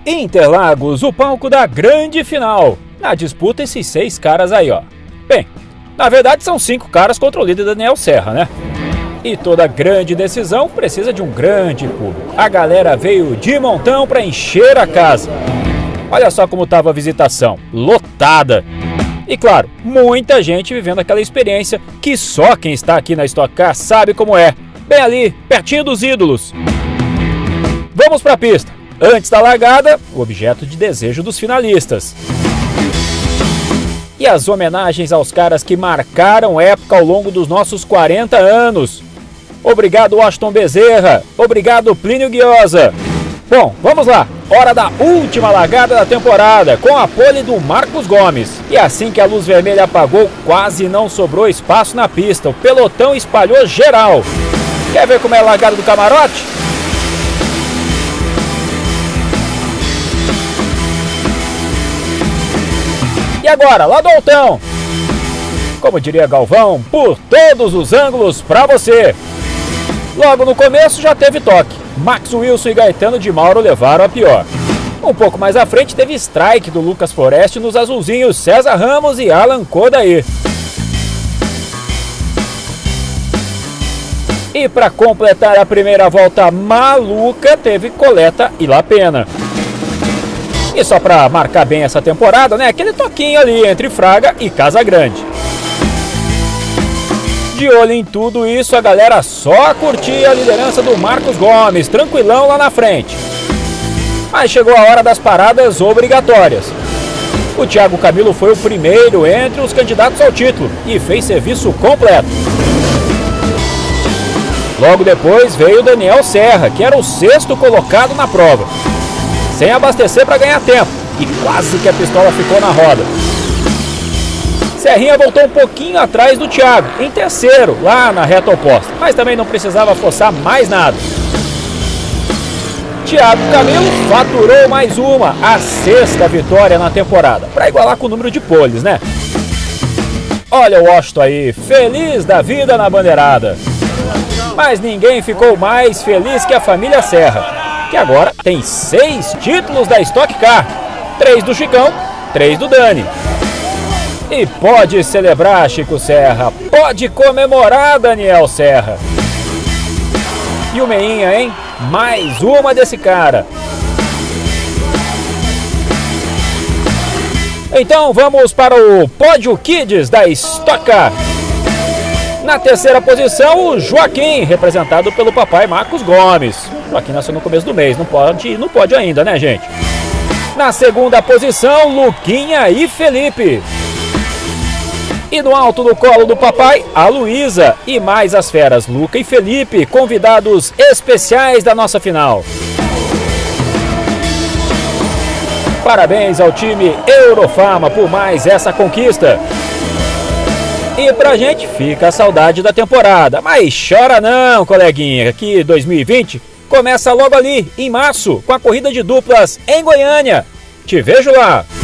Interlagos, o palco da grande final. Na disputa, esses 6 caras aí, ó. Bem, na verdade são 5 caras contra o líder Daniel Serra, né? E toda grande decisão precisa de um grande público. A galera veio de montão para encher a casa. Olha só como estava a visitação, lotada. E claro, muita gente vivendo aquela experiência que só quem está aqui na Stock Car sabe como é. Bem ali, pertinho dos ídolos. Vamos para a pista. Antes da largada, o objeto de desejo dos finalistas. E as homenagens aos caras que marcaram época ao longo dos nossos 40 anos. Obrigado, Washington Bezerra. Obrigado, Plínio Guiosa. Bom, vamos lá. Hora da última largada da temporada, com a pole do Marcos Gomes. E assim que a luz vermelha apagou, quase não sobrou espaço na pista. O pelotão espalhou geral. Quer ver como é a largada do camarote? E agora, lá do altão. Como diria Galvão, por todos os ângulos pra você. Logo no começo já teve toque. Max Wilson e Gaetano de Mauro levaram a pior. Um pouco mais à frente teve strike do Lucas Forest nos azulzinhos César Ramos e Alan Kodair. E para completar a primeira volta maluca, teve Coleta e Lapena. E só para marcar bem essa temporada, né, aquele toquinho ali entre Fraga e Casagrande. De olho em tudo isso, a galera só curtia a liderança do Marcos Gomes, tranquilão lá na frente. Mas chegou a hora das paradas obrigatórias. O Thiago Camilo foi o primeiro entre os candidatos ao título e fez serviço completo. Logo depois veio o Daniel Serra, que era o 6º colocado na prova. Sem abastecer para ganhar tempo, e quase que a pistola ficou na roda. Serrinha voltou um pouquinho atrás do Thiago, em terceiro, lá na reta oposta, mas também não precisava forçar mais nada. Thiago Camilo faturou mais uma, a 6ª vitória na temporada, para igualar com o número de poles, né? Olha o Washington aí, feliz da vida na bandeirada. Mas ninguém ficou mais feliz que a família Serra, que agora tem 6 títulos da Stock Car, 3 do Chicão, 3 do Dani. E pode celebrar, Chico Serra, pode comemorar, Daniel Serra. E o Meinha, hein? Mais uma desse cara. Então vamos para o Pódio Kids da Stock Car. Na terceira posição, o Joaquim, representado pelo papai Marcos Gomes. Joaquim nasceu no começo do mês, não pode ainda, né, gente? Na segunda posição, Luquinha e Felipe. E no alto do colo do papai, a Luísa e mais as feras Luca e Felipe, convidados especiais da nossa final. Parabéns ao time Eurofama por mais essa conquista. E pra gente fica a saudade da temporada, mas chora não, coleguinha, que 2020 começa logo ali, em março, com a corrida de duplas em Goiânia. Te vejo lá!